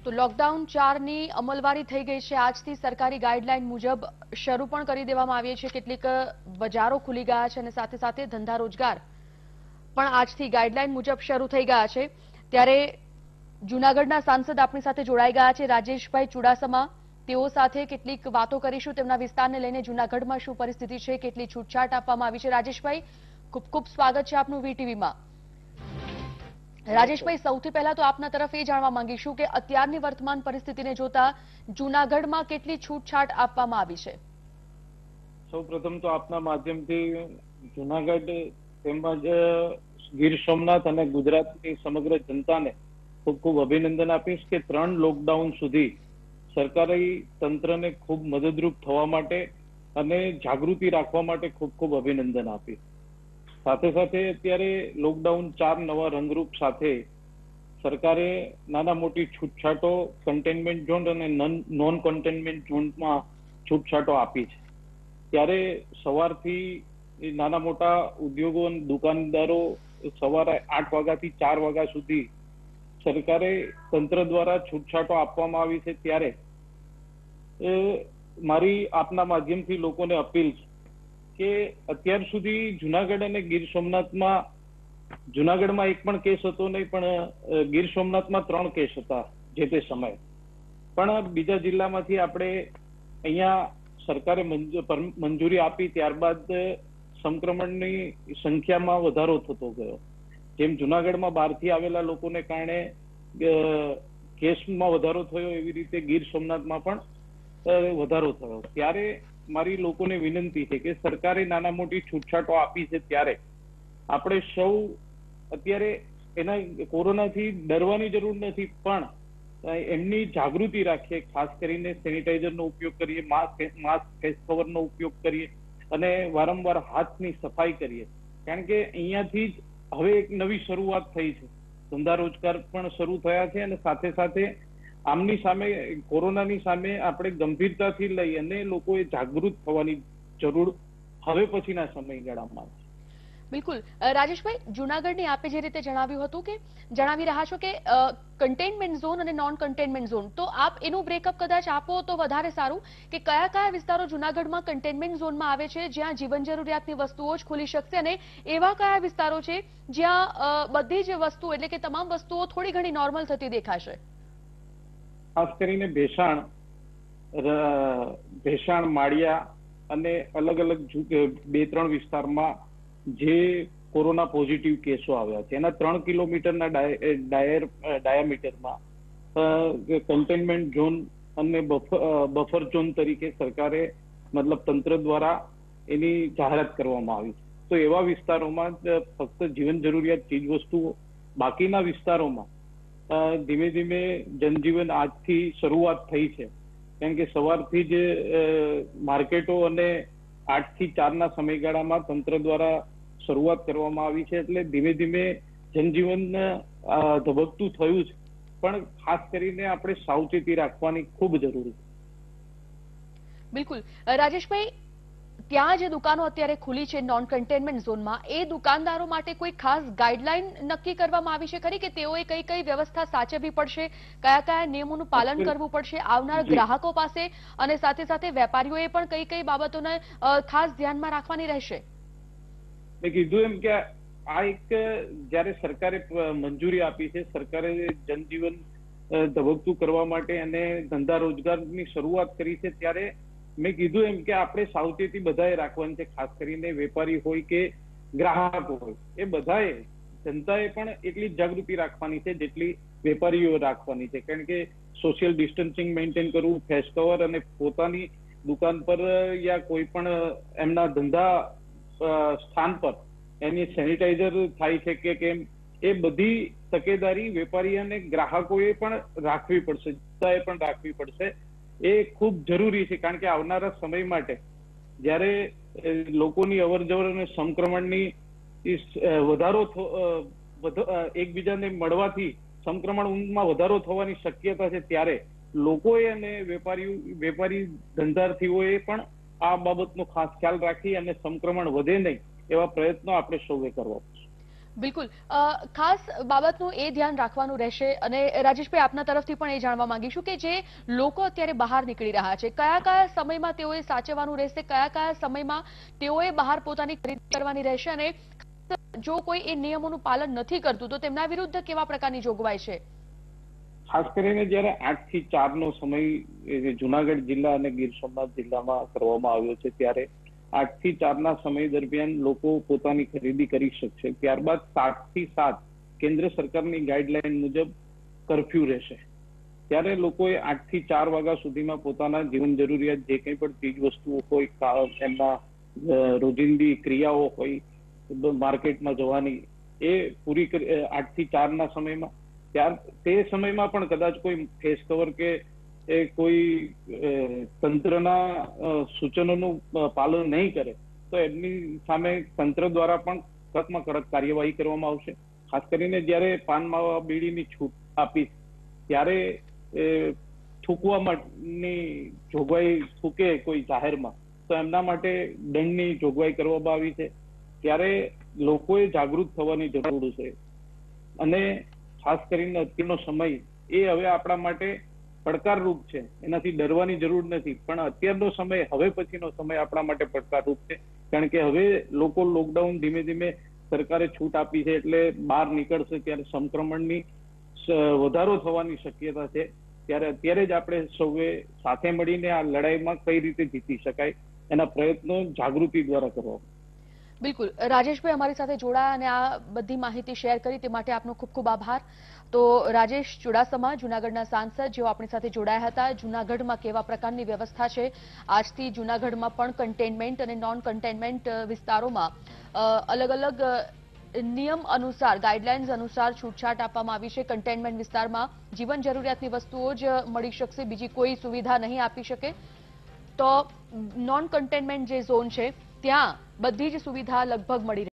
તો લોકડાઉન 4ની અમલવારી થઈ ગઈ છે। આજથી સરકારી ગાઈડલાઈન મુજબ શરૂ પણ કરી દેવામાં આવી છે। કેટલીક બજારો ખુલી ગયા છે અને સાથે સાથે ધંધા રોજગાર પણ આજથી ગાઈડલાઈન મુજબ શરૂ થઈ ગયા છે। ત્યારે જૂનાગઢના સાંસદ આપણી સાથે જોડાઈ ગયા છે રાજેશભાઈ ચુડાસમા। તેઓ સાથે કેટલીક વાતો કરીશું તેમના વિસ્તારને લઈને। જૂનાગઢમાં શું પરિસ્થિતિ છે, કેટલી છૂટછાટ આપવામાં આવી છે? રાજેશભાઈ, ખૂબ ખૂબ સ્વાગત છે આપનું વીટીવીમાં। રાજેશભાઈ, સૌથી પહેલા તો આપના તરફ એ જાણવા માંગીશું કે અત્યારની વર્તમાન પરિસ્થિતિને જોતા જૂનાગઢમાં કેટલી છૂટછાટ આપવામાં આવી છે? સૌપ્રથમ તો આપના માધ્યમથી જૂનાગઢ તેમજ ગીર સોમનાથ અને ગુજરાતની સમગ્ર જનતાને ખૂબ ખૂબ અભિનંદન આપીશ કે 3 લોકડાઉન સુધી સરકારી તંત્રને ખૂબ મદદરૂપ થવા માટે અને જાગૃતિ રાખવા માટે ખૂબ ખૂબ અભિનંદન આપીશ। સાથે સાથે અત્યારે લોકડાઉન 4 નવા રંગરૂપ સાથે સરકારે નાના મોટી છૂટછાટો કન્ટેનમેન્ટ ઝોન અને નોન કન્ટેનમેન્ટ ઝોનમાં છૂટછાટો આપી છે। ત્યારે સવારથી નાના મોટા ઉદ્યોગો અને દુકાનદારો સવારે 8 વાગ્યાથી 4 વાગ્યા સુધી સરકારે તંત્ર દ્વારા છૂટછાટો આપવામાં આવી છે। ત્યારે મારી આપના માધ્યમથી લોકોને અપીલ છે કે અત્યાર સુધી જુનાગઢ અને ગીર સોમનાથમાં જુનાગઢમાં એક પણ કેસ હતો નહીં, પણ ગીર સોમનાથમાં 3 કેસ હતા જે તે સમયે। પણ બીજા જિલ્લામાંથી આપણે અહીંયા સરકારે મંજૂરી આપી ત્યારબાદ સંક્રમણની સંખ્યામાં વધારો થતો ગયો। જેમ જુનાગઢમાં બહારથી આવેલા લોકોને કારણે કેસમાં વધારો થયો, એવી રીતે ગીર સોમનાથમાં પણ વધારો થયો। ત્યારે મારી લોકોને વિનંતી છે કે સરકારે નાના મોટી છૂટછાટો આપી છે, ત્યારે આપણે સૌ અત્યારે એના કોરોનાથી ડરવાની જરૂર નથી, પણ એમની જાગૃતિ રાખીએ। ખાસ કરીને સેનિટાઈઝરનો ઉપયોગ કરીએ, માસ્ક ફેસ કવરનો ઉપયોગ કરીએ અને વારંવાર હાથની સફાઈ કરીએ। કારણ કે અહીંયાથી જ હવે એક નવી શરૂઆત થઈ છે, ધંધા રોજગાર પણ શરૂ થયા છે અને સાથે સાથે આમની સામે કોરોનાની સામે આપણે ગંભીરતાથી લઈ અને લોકોએ જાગૃત થવાની જરૂર હવે પછીના સમયગાળામાં છે। બિલકુલ રાજેશભાઈ, જૂનાગઢની આપે જે રીતે જણાવ્યું હતું કે જણાવી રહ્યા છો કે કન્ટેનમેન્ટ ઝોન અને નોન કન્ટેનમેન્ટ ઝોન, તો આપ એનું બ્રેકઅપ કદાચ આપો તો વધારે સારું કે કયા કયા વિસ્તારો જૂનાગઢમાં કન્ટેનમેન્ટ ઝોનમાં આવે છે, જ્યાં જીવન જરૂરિયાતની વસ્તુઓ જ ખુલી શકશે, અને એવા કયા વિસ્તારો છે જ્યાં બધી જ વસ્તુ એટલે કે તમામ વસ્તુઓ થોડી ઘણી નોર્મલ થતી દેખાશે? ખાસ કરીને ભેસાણ, માળિયા અને અલગ અલગ 2-3 વિસ્તારમાં જે કોરોના પોઝિટિવ કેસો આવ્યા છે, એના 3 કિલોમીટરના ડાયામીટરમાં કન્ટેનમેન્ટ ઝોન અને બફર ઝોન તરીકે સરકારે મતલબ તંત્ર દ્વારા એની જાહેરાત કરવામાં આવી છે। તો એવા વિસ્તારોમાં ફક્ત જીવન જરૂરિયાત ચીજ વસ્તુઓ, બાકીના વિસ્તારોમાં ધીમે ધીમે જનજીવન આજથી શરૂઆત થઈ છે। કારણ કે સવારથી જ માર્કેટો અને 8 થી 4ના સમયગાળામાં તંત્ર દ્વારા શરૂઆત કરવામાં આવી છે, એટલે ધીમે ધીમે જનજીવન ધબકતું થયું છે, પણ ખાસ કરીને આપણે સાવચેતી રાખવાની ખૂબ જરૂરી છે। બિલકુલ રાજેશભાઈ, ત્યાં જે દુકાનો અત્યારે ખુલી છે નોન કન્ટેનમેન્ટ ઝોનમાં, એ દુકાનદારો માટે કોઈ ખાસ ગાઈડલાઈન નક્કી કરવામાં આવી છે ખરી કે તેઓએ કઈ કઈ વ્યવસ્થા સાચવવી પડશે, કયા કયા નિયમોનું પાલન કરવું પડશે આવનાર ગ્રાહકો પાસે, અને સાથે સાથે વેપારીઓએ પણ કઈ કઈ બાબતોને ખાસ ધ્યાનમાં રાખવાની રહેશે? મેં કીધું એમ કે આ એક જયારે સરકારે મંજૂરી આપી છે, સરકારે જનજીવન ધબકતું કરવા માટે અને ધંધા રોજગારની શરૂઆત કરી છે, ત્યારે મેં કીધું એમ કે આપણે સાવચેતી બધાએ રાખવાની છે। ખાસ કરીને વેપારી હોય કે ગ્રાહક હોય, એ બધાએ જનતાએ પણ એટલી જ જાગૃતિ રાખવાની છે જેટલી વેપારીઓ રાખવાની છે। કારણ કે સોશિયલ ડિસ્ટન્સિંગ મેન્ટેન કરવું, ફેસ કવર અને પોતાની દુકાન પર યા કોઈ પણ એમના ધંધા સ્થાન પર એની સેનિટાઈઝર થાય છે કે કેમ, એ બધી તકેદારી વેપારી અને ગ્રાહકોએ પણ રાખવી પડશે, જનતાએ પણ રાખવી પડશે। એ ખૂબ જરૂરી છે, કારણ કે આવનારા સમય માટે જ્યારે લોકોની અવરજવર અને સંક્રમણની વધારો એકબીજાને મળવાથી સંક્રમણમાં વધારો થવાની શક્યતા છે, ત્યારે લોકોએ અને વેપારી ધંધાર્થીઓએ પણ આ બાબતનો ખાસ ખ્યાલ રાખી અને સંક્રમણ વધે નહીં એવા પ્રયત્નો આપણે સૌએ કરવા પડશે। બિલકુલ ખાસ બાબતનું એ ધ્યાન રાખવાનું રહેશે અને રાજેશભાઈ આપના તરફથી પણ એ જાણવા માંગીશું કે જે લોકો અત્યારે બહાર નીકળી રહ્યા છે કયા કયા સમયમાં તેઓએ સાચવવાનું રહેશે કયા કયા સમયમાં તેઓએ બહાર પોતાની ખરીદી કરવાની રહેશે અને જો કોઈ એ નિયમોનું પાલન નથી કરતું તો તેમના વિરુદ્ધ કેવા પ્રકારની જોગવાઈ છે? ખાસ કરીને જયારે 8 થી 4 નો સમય જુનાગઢ જિલ્લા અને ગીર સોમનાથ જિલ્લામાં કરવામાં આવ્યો છે ત્યારે 8 થી 4 ના સમય દરમિયાન લોકો પોતાની ખરીદી કરી શકશે. ત્યારબાદ 7 થી 7 કેન્દ્ર સરકારની ગાઈડલાઈન મુજબ કર્ફ્યુ રહેશે. ત્યારે લોકોએ 8 થી 4 વાગ્યા સુધીમાં પોતાના જીવન જરૂરિયાત જે કંઈ પણ ચીજ વસ્તુઓ હોય, એમના રોજિંદી ક્રિયાઓ હોય, માર્કેટમાં જવાની એ પૂરી 8 થી 4 ના સમયમાં તે સમયમાં પણ કદાચ કોઈ ફેસ કવર કે કોઈ તંત્રના સૂચનોનું પાલન નહીં કરે તો એમની સામે તંત્ર દ્વારા પણ કડકમાં કડક કાર્યવાહી કરવામાં આવશે. ખાસ કરીને જયારે પાન માવા બીડીની છૂટ આપી ત્યારે થૂકવા માટેની જોગવાઈ થૂકે કોઈ જાહેરમાં તો એમના માટે દંડની જોગવાઈ કરવામાં આવી છે. ત્યારે લોકોએ જાગૃત થવાની જરૂર છે અને ખાસ કરીને અત્યારનો સમય એ હવે આપણા માટે પડકારરૂપ છે. એનાથી ડરવાની જરૂર નથી, પણ અત્યારનો સમય હવે પછીનો સમય આપણા માટે પડકારરૂપ છે. કારણ કે હવે લોકો લોકડાઉન ધીમે ધીમે સરકારે છૂટ આપી છે એટલે બહાર નીકળશે ત્યારે સંક્રમણની વધારો થવાની શક્યતા છે. ત્યારે અત્યારે જ આપણે સૌએ સાથે મળીને આ લડાઈમાં કઈ રીતે જીતી શકાય એના પ્રયત્નો જાગૃતિ દ્વારા કરવા. બિલકુલ રાજેશભાઈ અમારી સાથે જોડાયા અને આ બધી માહિતી શેર કરી તે માટે આપનો ખૂબ ખૂબ આભાર. તો રાજેશ ચુડાસમા જૂનાગઢના સાંસદ જેઓ આપણી સાથે જોડાયા હતા. જૂનાગઢમાં કેવા પ્રકારની વ્યવસ્થા છે, આજથી જૂનાગઢમાં પણ કન્ટેનમેન્ટ અને નોન કન્ટેનમેન્ટ વિસ્તારોમાં અલગ અલગ નિયમ અનુસાર ગાઈડલાઇન્સ અનુસાર છૂટછાટ આપવામાં આવી છે. કન્ટેનમેન્ટ વિસ્તારમાં જીવન જરૂરિયાતની વસ્તુઓ જ મળી શકશે, બીજી કોઈ સુવિધા નહીં આપી શકે. તો નોન કન્ટેનમેન્ટ જે ઝોન છે ત્યાં બધી જ સુવિધા લગભગ મળી